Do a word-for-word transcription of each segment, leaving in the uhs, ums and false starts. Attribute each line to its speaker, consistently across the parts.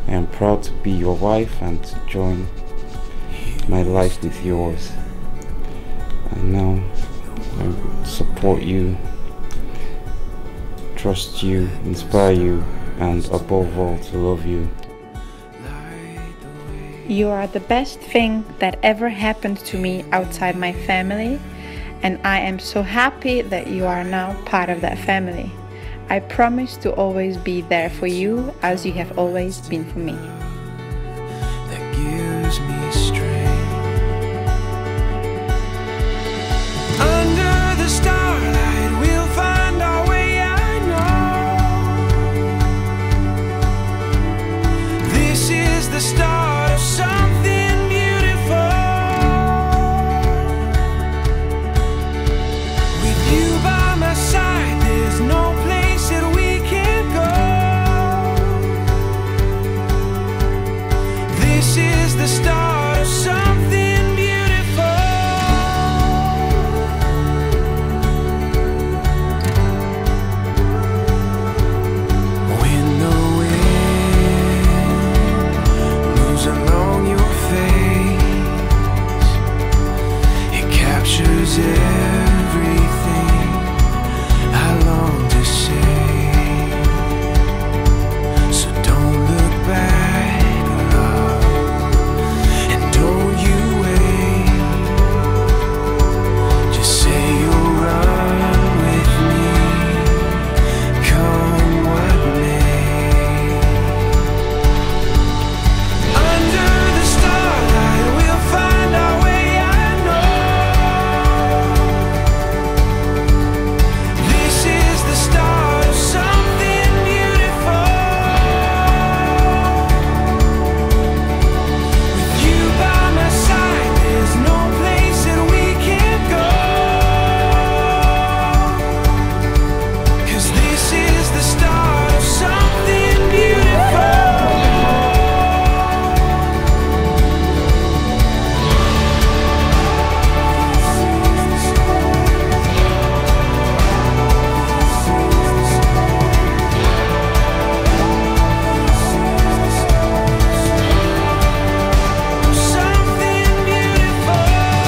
Speaker 1: I am proud to be your wife and to join my life with yours. And now I will support you, trust you, inspire you, and above all to love you.
Speaker 2: You are the best thing that ever happened to me outside my family, and I am so happy that you are now part of that family. I promise to always be there for you as you have always been for me.
Speaker 3: That gives me strength. Under the starlight we'll find our way, I know. This is the start of something beautiful. With you by my side, there's no place that we can't go. This is the start of something beautiful. When the wind moves along your face, it captures everything I long to say. So don't look back, love, and don't you wait. Just say you'll run with me, come what may. Under the starlight we'll find our way, I know. This is the start of something beautiful. With you by my side, there's no place that we can't go. 'Cause this is the start of something beautiful. Something beautiful.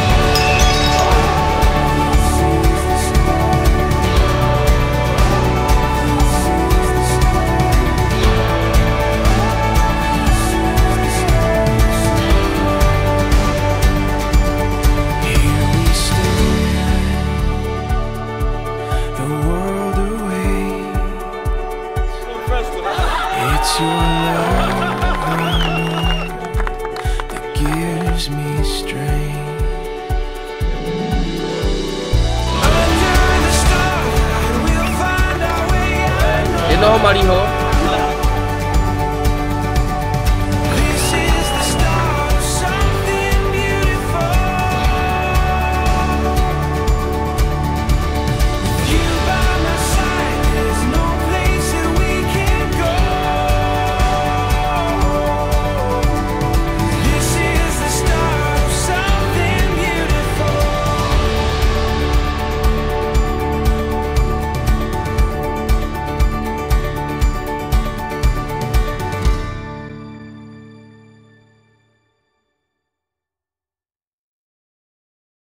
Speaker 3: Here we stand, the world awaits. It's your